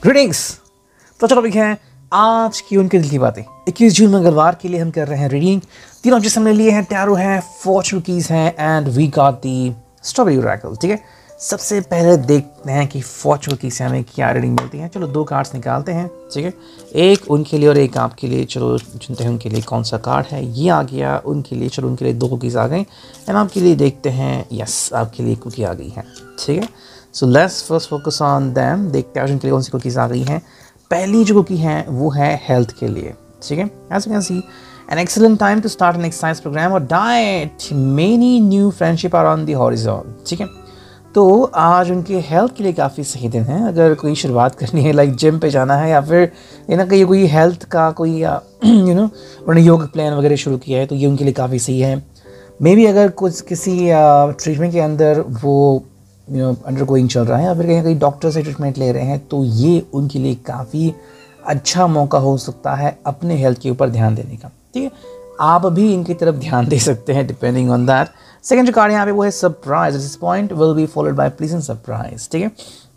Greetings. तो चलो है आज की उनके दिल की बातें। 21 जून मंगलवार के लिए हम कर रहे हैं रीडिंग। तीनों ऑब्जेक्ट्स हमने लिए हैं, टैरो है, फॉर्चून कीज हैं and we got the strawberry oracle. ठीक है, सबसे पहले देखते हैं कि फॉर्चून कीज से हमें क्या रीडिंग मिलती है। चलो 2 कार्ड्स निकालते हैं। ठीक है, एक उनके लिए और एक आपके लिए। चलो चुनते हैं उनके लिए कौन सा कार्ड है। ये आ गया उनके लिए। चलो उनके लिए 2 कुकीज़ आ गए एंड आपके लिए देखते हैं। यस, आपके लिए कुकी आ गई है। ठीक है, so let's first focus on them. देखते हैं उनके लिए कौन सी कुकीज़ आ गई हैं। पहली जो कुकी है वो है हेल्थ के लिए। ठीक है, as you can see an excellent time to start an exercise program और diet, many new friendship are on the horizon. ठीक है, तो आज उनके हेल्थ के लिए काफ़ी सही दिन है। अगर कोई शुरुआत करनी है, लाइक जिम पे जाना है या फिर ना कहीं कोई हेल्थ का कोई उन्होंने योग प्लान वगैरह शुरू किया है, तो ये उनके लिए काफ़ी सही है। मे बी अगर कुछ किसी ट्रीटमेंट के अंदर वो अंडर गोइंग चल रहा है या फिर कहीं कहीं डॉक्टर से ट्रीटमेंट ले रहे हैं, तो ये उनके लिए काफ़ी अच्छा मौका हो सकता है अपने हेल्थ के ऊपर ध्यान देने का। ठीक है, आप भी इनकी तरफ ध्यान दे सकते हैं डिपेंडिंग ऑन दैट। सेकंड जो कार्ड यहाँ पे वो है surprise. This point will be followed by pleasant surprise. ठीक है,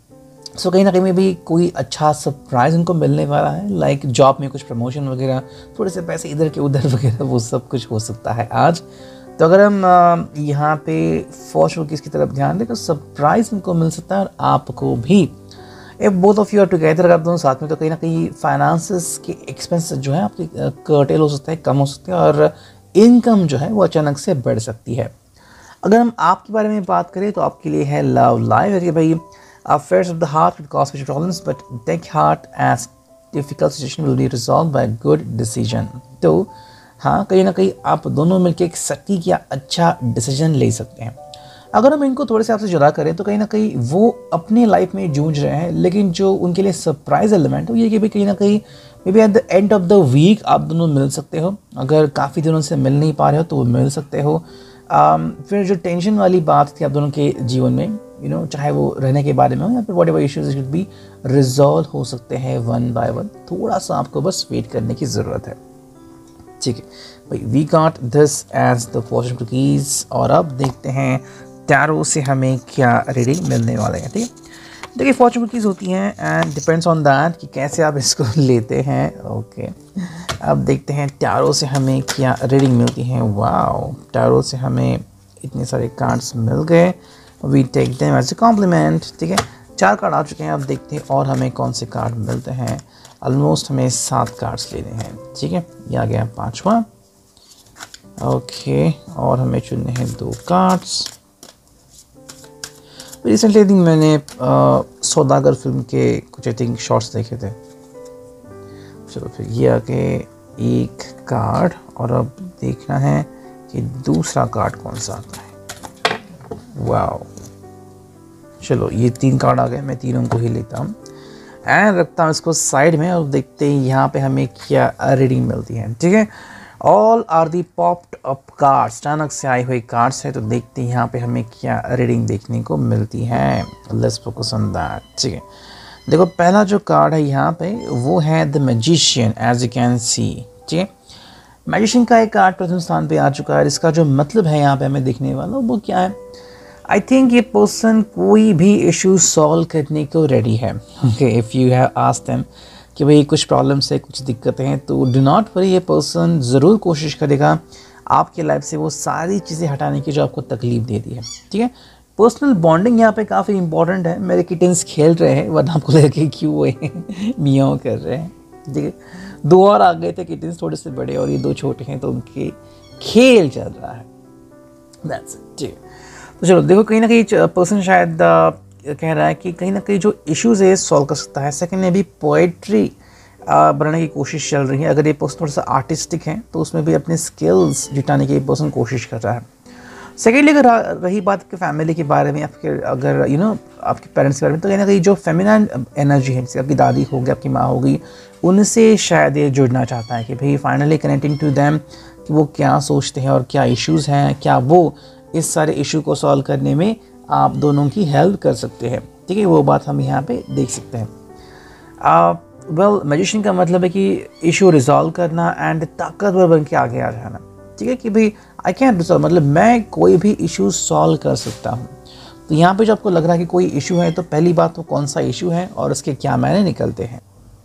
सो कहीं ना कहीं में भी कोई अच्छा सरप्राइज उनको मिलने वाला है, लाइक जॉब में कुछ प्रमोशन वगैरह, थोड़े से पैसे इधर के उधर वगैरह, वो सब कुछ हो सकता है आज। तो अगर हम यहाँ पे फॉर्चून कीज की तरफ ध्यान दें तो सरप्राइज उनको मिल सकता है और आपको भी। If both of you are together, अगर आप दोनों साथ में, तो कहीं ना कहीं फाइनेंसेस के एक्सपेंस जो है आपकी कर्टेल हो सकता है, कम हो सकते हैं और इनकम जो है वो अचानक से बढ़ सकती है। अगर हम आपके बारे में बात करें तो आपके लिए है लव लाइफ। भाई affairs of the heart will cause कुछ problems but take heart as difficult situation will be resolve by good decision. तो हाँ, कहीं ना कहीं आप दोनों मिलकर एक सटीक या अच्छा डिसीजन ले सकते हैं। अगर हम इनको थोड़े से आपसे जुदा करें तो कहीं ना कहीं वो अपने लाइफ में जूझ रहे हैं, लेकिन जो उनके लिए सरप्राइज एलिमेंट हो ये कि भाई कहीं ना कहीं maybe at the end of the week आप दोनों मिल सकते हो। अगर काफ़ी दिनों से मिल नहीं पा रहे हो तो वो मिल सकते हो। फिर जो टेंशन वाली बात थी आप दोनों के जीवन में, चाहे वो रहने के बारे में हो या फिर whatever issues should be resolve हो सकते हैं वन बाय वन। थोड़ा सा आपको बस वेट करने की ज़रूरत है। ठीक है भाई, we got this as the fortune cookies. और अब देखते हैं टैरो से हमें क्या रीडिंग मिलने वाले हैं। ठीक है, देखिए फॉर्चून कुकीज़ होती हैं एंड डिपेंड्स ऑन दैट कि कैसे आप इसको लेते हैं। ओके, अब देखते हैं टैरो से हमें क्या रीडिंग मिलती है। वाओ, टैरो से हमें इतने सारे कार्ड्स मिल गए। We take them as a compliment. ठीक है, 4 कार्ड आ चुके हैं। अब देखते हैं और हमें कौन से कार्ड मिलते हैं। ऑलमोस्ट हमें 7 कार्ड्स लेने हैं। ठीक है, ये आ गया 5वां। ओके, और हमें चुनने हैं 2 कार्ड्स। रिसेंटली दिन मैंने सौदागर फिल्म के कुछ आई थिंक शॉर्ट्स देखे थे। चलो फिर ये आके 1 कार्ड और अब देखना है कि दूसरा कार्ड कौन सा आता है। वाओ, चलो ये 3 कार्ड आ गए। मैं तीनों को ही लेता हूँ एंड रखता हूँ इसको साइड में और देखते हैं यहाँ पे हमें क्या रीडिंग मिलती है। ठीक है, all are the popped up cards, अचानक से आई हुई कार्ड्स है। तो देखते हैं यहाँ पे हमें क्या रीडिंग देखने को मिलती है। Let's focus on that. ठीक है, देखो पहला जो कार्ड है यहाँ पे वो है the magician, as you can see. ठीक है, मैजिशियन का एक कार्ड प्रथम स्थान पे आ चुका है। इसका जो मतलब है यहाँ पे हमें देखने वाला वो क्या है। आई थिंक ये पर्सन कोई भी इशू सॉल्व करने को रेडी है। Okay, if you have asked them कि भाई कुछ प्रॉब्लम्स है, कुछ दिक्कतें हैं, तो डू नॉट वरी, ये पर्सन ज़रूर कोशिश करेगा आपके लाइफ से वो सारी चीज़ें हटाने की जो आपको तकलीफ दे दी है। ठीक है, पर्सनल बॉन्डिंग यहाँ पे काफ़ी इंपॉर्टेंट है। मेरे किटन्स खेल रहे हैं, वरना आपको लगे कि क्यों वो मियाँ कर रहे हैं। ठीक है, 2 और आ गए थे किटन्स, थोड़े से बड़े और ये 2 छोटे हैं, तो उनके खेल चल रहा है। That's it. ठीक है, तो चलो देखो कहीं ना कहीं पर्सन शायद कह रहा है कि कहीं ना कहीं जो इश्यूज़ है सॉल्व कर सकता है। सेकंड में भी पोएट्री बनाने की कोशिश चल रही है। अगर ये पर्सन थोड़ा सा आर्टिस्टिक है तो उसमें भी अपने स्किल्स जुटाने की पर्सन कोशिश कर रहा है। सेकेंडली अगर रही बात आपके फैमिली के बारे में, आपके अगर आपके पेरेंट्स के बारे में, तो कहीं ना कहीं जो फेमिनाइन एनर्जी है, जैसे आपकी दादी होगी, आपकी माँ होगी, उनसे शायद ये जुड़ना चाहता है कि भाई फाइनली कनेक्टिंग टू दैम कि वो क्या सोचते हैं और क्या इश्यूज़ हैं, क्या वो इस सारे इशू को सॉल्व करने में आप दोनों की हेल्प कर सकते हैं। ठीक है, वो बात हम यहाँ पे देख सकते हैं। वेल, मैजिशियन का मतलब है कि इशू रिजॉल्व करना एंड ताकतवर बन के आगे आ जाना। ठीक है, कि भाई आई कैन रिजॉल्व, मतलब मैं कोई भी इशू सॉल्व कर सकता हूँ। तो यहाँ पे जो आपको लग रहा है कि कोई इशू है, तो पहली बात तो कौन सा इशू है और उसके क्या मायने निकलते हैं।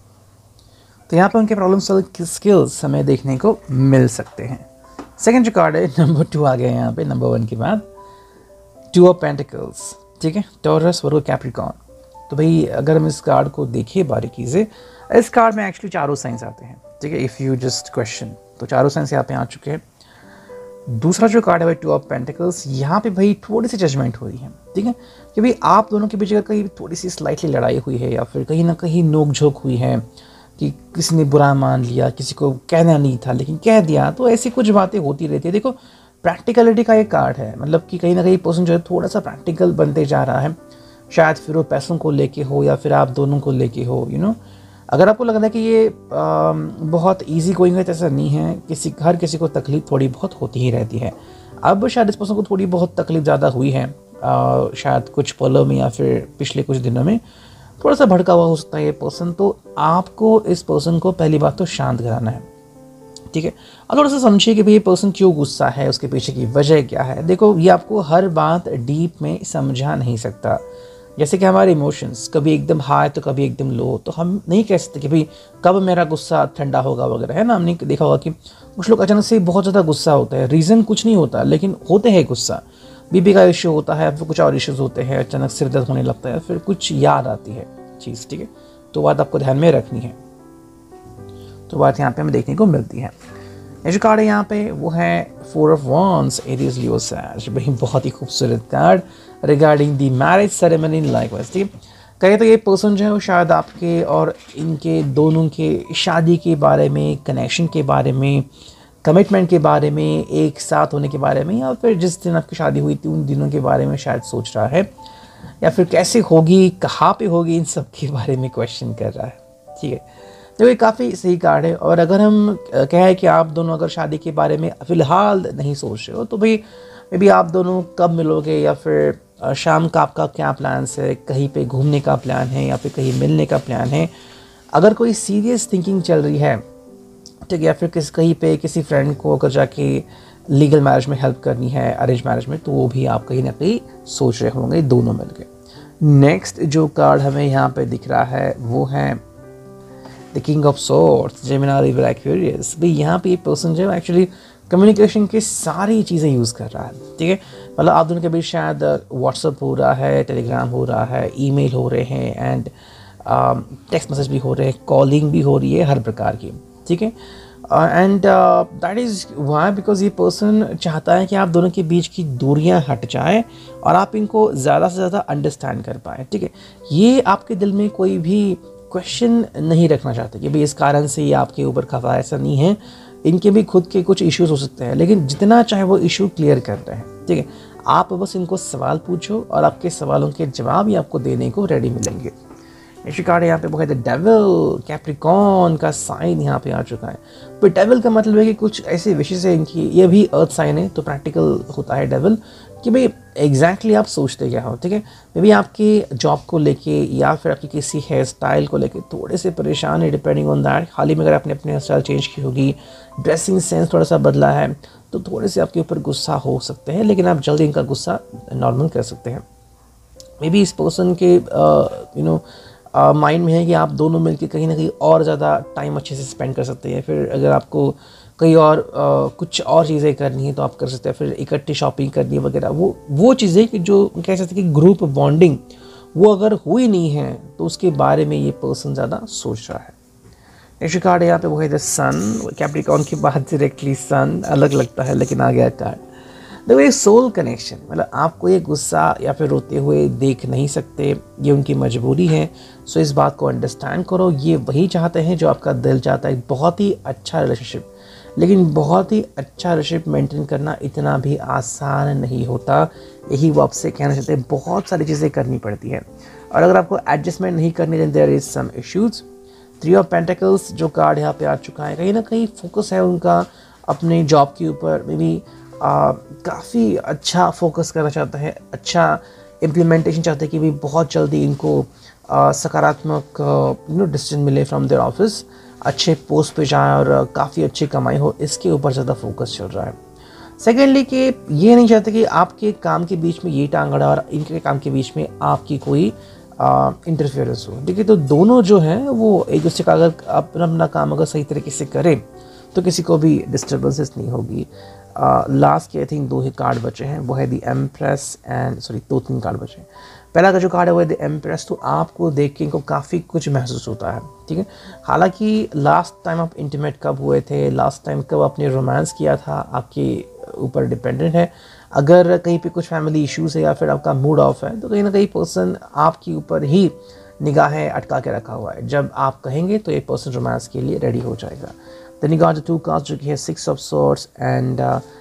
तो यहाँ पे उनके प्रॉब्लम सॉल्व स्किल्स हमें देखने को मिल सकते हैं। सेकंड जो कार्ड है नंबर 2 आ गया यहाँ पे नंबर 1 के बाद, 2 ऑफ पेंटिकल्स, ठीक है, टॉरस, वर्गो, कैप्रिकॉर्न। तो भाई अगर हम इस कार्ड को देखें बारीकी से, इस कार्ड में एक्चुअली चारों साइंस आते हैं, ठीक है, इफ़ यू जस्ट क्वेश्चन, तो चारों साइंस यहाँ पे आ चुके हैं। दूसरा जो कार्ड है भाई 2 ऑफ पेंटिकल्स, यहाँ पे भाई थोड़ी सी जजमेंट हो रही है, ठीक है, कि भाई आप दोनों के बीच अगर कहीं थोड़ी सी स्लाइटली लड़ाई हुई है या फिर कहीं ना कहीं नोक झोंक हुई है कि किसी ने बुरा मान लिया, किसी को कहना नहीं था लेकिन कह दिया, तो ऐसी कुछ बातें होती रहती है। देखो प्रैक्टिकलिटी का एक कार्ड है, मतलब कि कहीं ना कहीं पर्सन जो है थोड़ा सा प्रैक्टिकल बनते जा रहा है, शायद फिर वो पैसों को लेके हो या फिर आप दोनों को लेके हो, यू नो। अगर आपको लग रहा है कि ये बहुत इजी गोइंग है, तो ऐसा नहीं है, हर किसी को तकलीफ थोड़ी बहुत होती ही रहती है। अब शायद इस पर्सन को थोड़ी बहुत तकलीफ ज़्यादा हुई है, शायद कुछ पलों में या फिर पिछले कुछ दिनों में थोड़ा सा भड़का हुआ हो सकता है ये पर्सन। तो आपको इस पर्सन को पहली बात तो शांत कराना है, ठीक है। अब थोड़ा सा समझिए कि भाई ये पर्सन क्यों गुस्सा है, उसके पीछे की वजह क्या है। देखो ये आपको हर बात डीप में समझा नहीं सकता, जैसे कि हमारे इमोशंस कभी एकदम हाई तो कभी एकदम लो, तो हम नहीं कह सकते कि भाई कब मेरा गुस्सा ठंडा होगा वगैरह, है ना। हमने देखा होगा कि कुछ लोग अचानक से बहुत ज़्यादा गुस्सा होता है, रीज़न कुछ नहीं होता लेकिन होते हैं गुस्सा। बीपी का इश्यू होता है, फिर कुछ और इश्यूज़ होते हैं, अचानक सिर दर्द होने लगता है, फिर कुछ याद आती है चीज़, ठीक है। तो बात आपको ध्यान में रखनी है, तो बात यहाँ पे हमें देखने को मिलती है। ये जो कार्ड है यहाँ पे वो है 4 ऑफ वॉन्ड्स, एरीज, लियो, सैज। भाई बहुत ही खूबसूरत card regarding the marriage ceremony likewise, ठीक है। कहे तो ये पर्सन जो है वो शायद आपके और इनके दोनों के शादी के बारे में, कनेक्शन के बारे में, कमिटमेंट के बारे में, एक साथ होने के बारे में, या फिर जिस दिन आपकी शादी हुई थी उन दिनों के बारे में शायद सोच रहा है, या फिर कैसे होगी, कहाँ पे होगी, इन सब के बारे में क्वेश्चन कर रहा है, ठीक है। तो ये काफ़ी सही कार्ड है। और अगर हम कहें कि आप दोनों अगर शादी के बारे में फ़िलहाल नहीं सोच रहे हो, तो भाई मे बी आप दोनों कब मिलोगे, या फिर शाम का आपका क्या प्लान्स है, कहीं पे घूमने का प्लान है या फिर कहीं मिलने का प्लान है। अगर कोई सीरियस थिंकिंग चल रही है, ठीक है, या फिर कहीं पे किसी फ्रेंड को अगर जाके लीगल मैरिज में हेल्प करनी है, अरेंज मैरिज में, तो वो भी आप कहीं ना कहीं सोच रहे होंगे दोनों मिलके। नेक्स्ट जो कार्ड हमें यहाँ पे दिख रहा है वो है the king of swords, Gemini, Libra, Aquarius. भाई यहाँ पे ये पर्सन जो है एक्चुअली कम्युनिकेशन की सारी चीज़ें यूज़ कर रहा है, ठीक है। मतलब आप दोनों के बीच शायद व्हाट्सअप हो रहा है, टेलीग्राम हो रहा है, ईमेल हो रहे हैं, एंड टेक्स्ट मैसेज भी हो रहे हैं, कॉलिंग भी हो रही है, हर प्रकार की, ठीक है। And that is why because ये पर्सन चाहता है कि आप दोनों के बीच की दूरियां हट जाए और आप इनको ज़्यादा से ज़्यादा अंडरस्टैंड कर पाए, ठीक है। ये आपके दिल में कोई भी क्वेश्चन नहीं रखना चाहते कि भाई इस कारण से ये आपके ऊपर खफा है, ऐसा नहीं है। इनके भी खुद के कुछ इश्यूज हो सकते हैं, लेकिन जितना चाहे वो इशू क्लियर कर रहे हैं, ठीक है। आप बस इनको सवाल पूछो और आपके सवालों के जवाब ही आपको देने को रेडी मिलेंगे। नेक्स्ट कार्ड यहाँ पे वो है द डेविल, कैप्रिकॉर्न का साइन यहाँ पे आ चुका है। पर डेविल का मतलब है कि कुछ ऐसे विशेष है इनकी, ये भी अर्थ साइन है तो प्रैक्टिकल होता है डेविल, कि भाई एग्जैक्टली आप सोचते क्या हो, ठीक है। मे बी आपकी जॉब को लेके या फिर आपकी किसी हेयर स्टाइल को लेके थोड़े से परेशान है, डिपेंडिंग ऑन दैट। हाल ही में अगर आपने अपने हेयर स्टाइल चेंज की होगी, ड्रेसिंग सेंस थोड़ा सा बदला है, तो थोड़े से आपके ऊपर गुस्सा हो सकते हैं, लेकिन आप जल्दी इनका गुस्सा नॉर्मल कर सकते हैं। मे बी इस पर्सन के यू नो माइंड में है कि आप दोनों मिलकर कहीं ना कहीं और ज़्यादा टाइम अच्छे से स्पेंड कर सकते हैं। फिर अगर आपको कहीं और कुछ और चीज़ें करनी है तो आप कर सकते हैं, फिर इकट्ठी शॉपिंग करनी है वगैरह, वो चीज़ें कि जो कह सकते हैं कि ग्रुप बॉन्डिंग वो अगर हुई नहीं है तो उसके बारे में ये पर्सन ज़्यादा सोच रहा है। नेक्स्ट कार्ड है यहाँ पे वो है द सन। कैप्रिकॉर्न की बात डायरेक्टली सन अलग लगता है, लेकिन आ गया कार्ड। देखो ये सोल कनेक्शन, मतलब आपको ये गुस्सा या फिर रोते हुए देख नहीं सकते, ये उनकी मजबूरी है। सो इस बात को अंडरस्टैंड करो, ये वही चाहते हैं जो आपका दिल चाहता है, बहुत ही अच्छा रिलेशनशिप। लेकिन बहुत ही अच्छा रिलेशनशिप मेंटेन करना इतना भी आसान नहीं होता, यही वो आपसे कहना चाहते हैं। बहुत सारी चीज़ें करनी पड़ती है, और अगर आपको एडजस्टमेंट नहीं करनी है, there is some issues. 3 of pentacles जो कार्ड यहाँ पे आ चुका है, कहीं ना कहीं फोकस है उनका अपने जॉब के ऊपर, मे बी काफ़ी अच्छा फोकस करना चाहता है, अच्छा इम्प्लीमेंटेशन चाहते हैं कि भाई बहुत जल्दी इनको सकारात्मक डिसीजन मिले फ्रॉम देयर ऑफिस, अच्छे पोस्ट पे जाए और काफ़ी अच्छी कमाई हो, इसके ऊपर ज़्यादा फोकस चल रहा है। सेकेंडली कि ये नहीं चाहते कि आपके काम के बीच में ये टांग अड़ा और इनके काम के बीच में आपकी कोई इंटरफेरेंस हो। देखिए, तो दोनों जो हैं वो एक दूसरे का अगर अपना अपना काम अगर सही तरीके से करें तो किसी को भी डिस्टर्बेंसेस नहीं होगी। लास्ट के आई थिंक 2 ही कार्ड बचे हैं, वो है द एम्प्रेस एंड 2-3 कार्ड बचे हैं। पहला का जो कार्ड है वो है द एम्प्रेस, तो आपको देख के इनको काफ़ी कुछ महसूस होता है, ठीक है। हालांकि लास्ट टाइम आप इंटीमेट कब हुए थे, लास्ट टाइम कब आपने रोमांस किया था, आपके ऊपर डिपेंडेंट है। अगर कहीं पे कुछ फैमिली इश्यूज़ है या फिर आपका मूड ऑफ है तो कहीं ना कहीं पर्सन आपके ऊपर ही निगाहें अटका के रखा हुआ है। जब आप कहेंगे तो एक पर्सन रोमांस के लिए रेडी हो जाएगा। Then you got the 2 cards जो कि है 6 of swords and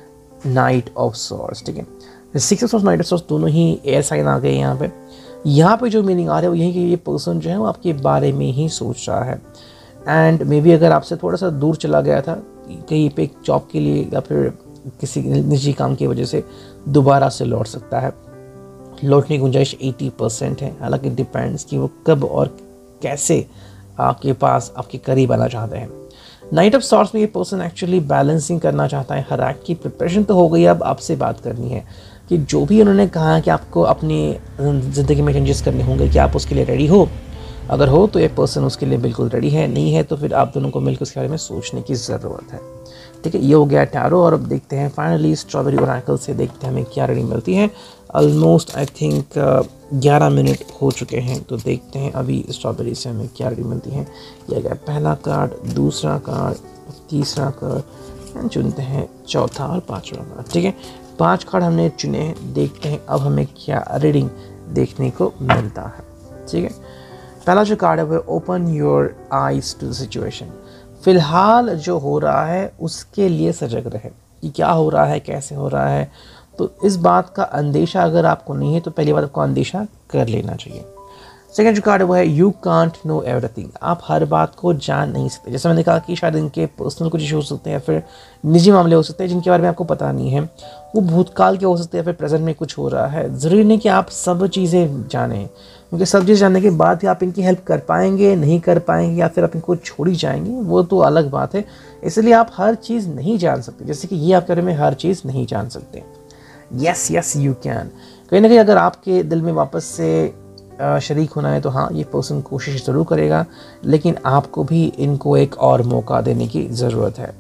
knight of swords, ठीक है। 6 of swords, knight of swords दोनों ही एयर साइन आ गए यहाँ पे। यहाँ पे जो मीनिंग आ रहा है वो यही कि ये पर्सन जो है वो आपके बारे में ही सोच रहा है एंड मे बी अगर आपसे थोड़ा सा दूर चला गया था कहीं पे जॉब के लिए या फिर किसी निजी काम की वजह से, दोबारा से लौट सकता है। लौटने की गुंजाइश 80% है। हालांकि डिपेंड्स कि वो कब और कैसे आपके पास आपके करीब आना चाहते हैं। नाइट ऑफ सॉर्ड्स में ये पर्सन एक्चुअली बैलेंसिंग करना चाहता है। हर एक्ट की प्रिपरेशन तो हो गई, अब आपसे बात करनी है कि जो भी उन्होंने कहा कि आपको अपनी ज़िंदगी में चेंजेस करने होंगे, कि आप उसके लिए रेडी हो। अगर हो तो ये पर्सन उसके लिए बिल्कुल रेडी है, नहीं है तो फिर आप दोनों को मिलकर उसके बारे में सोचने की ज़रूरत है, ठीक है। ये हो गया टैरो। और अब देखते हैं फाइनली स्ट्रॉबेरी ओरेकल से, देखते हैं हमें क्या रीडिंग मिलती है। ऑलमोस्ट आई थिंक 11 मिनट हो चुके हैं, तो देखते हैं अभी स्ट्रॉबेरी से हमें क्या रीडिंग मिलती है। यह गया पहला कार्ड, दूसरा कार्ड, तीसरा कार्ड, चुनते हैं चौथा और 5वां कार्ड, ठीक है। 5 कार्ड हमने चुने हैं, देखते हैं अब हमें क्या रीडिंग देखने को मिलता है, ठीक है। पहला जो कार्ड है वो open your eyes to the situation. फिलहाल जो हो रहा है उसके लिए सजग रहे कि क्या हो रहा है, कैसे हो रहा है। तो इस बात का अंदेशा अगर आपको नहीं है तो पहली बात आपको अंदेशा कर लेना चाहिए। सेकेंड जो कार्ड है वो है यू कांट नो एवरीथिंग। आप हर बात को जान नहीं सकते। जैसे मैंने कहा कि शायद इनके पर्सनल कुछ इशू हो सकते हैं या फिर निजी मामले हो सकते हैं जिनके बारे में आपको पता नहीं है, वो भूतकाल के हो सकते हैं या फिर प्रेजेंट में कुछ हो रहा है। ज़रूरी नहीं कि आप सब चीज़ें जानें, क्योंकि सब चीज़ जानने के बाद भी आप इनकी हेल्प कर पाएंगे, नहीं कर पाएंगे या फिर आप इनको छोड़ ही जाएंगे, वो तो अलग बात है। इसलिए आप हर चीज़ नहीं जान सकते, जैसे कि ये आपके बारे में हर चीज़ नहीं जान सकते। Yes yes you can. कहीं ना कहीं अगर आपके दिल में वापस से शरीक होना है तो हाँ, ये पर्सन कोशिश ज़रूर करेगा, लेकिन आपको भी इनको एक और मौका देने की ज़रूरत है।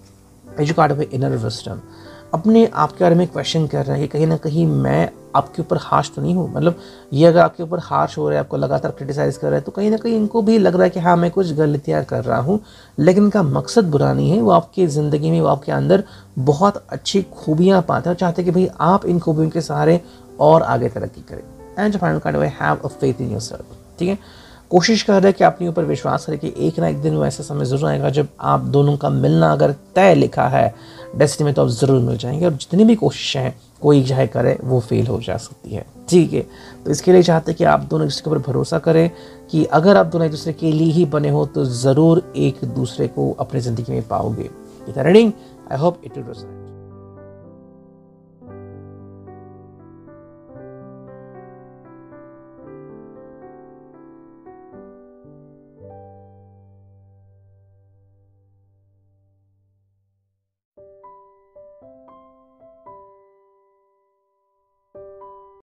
ये जो कार्ड है इनर विजडम, अपने आप के बारे में क्वेश्चन कर रहा है कि कहीं ना कहीं मैं आपके ऊपर हार्श तो नहीं हूँ। मतलब ये अगर आपके ऊपर हार्श हो रहा है, आपको लगातार क्रिटिसाइज़ कर रहा है, तो कहीं ना कहीं इनको भी लग रहा है कि हाँ, मैं कुछ गलतियाँ कर रहा हूँ, लेकिन इनका मकसद बुरा नहीं है। वो आपकी ज़िंदगी में, वो आपके अंदर बहुत अच्छी खूबियाँ पाते हैं और चाहते हैं कि भाई आप इन खूबियों के सहारे और आगे तरक्की करें। एंड जो फाइनल कार्ड है have a faith in yourself, ठीक है। कोशिश कर रहे हैं कि अपने ऊपर विश्वास करें कि एक ना एक दिन वो ऐसा समय ज़रूर आएगा जब आप दोनों का मिलना अगर तय लिखा है डेस्टिनी में तो आप ज़रूर मिल जाएंगे। और जितनी भी कोशिशें हैं कोई चाहे करे वो फेल हो जा सकती है, ठीक है। तो इसके लिए चाहते हैं कि आप दोनों एक दूसरे के ऊपर भरोसा करें कि अगर आप दोनों एक दूसरे के लिए ही बने हो तो ज़रूर एक दूसरे को अपनी ज़िंदगी में पाओगे। Reading I hope it will resonate.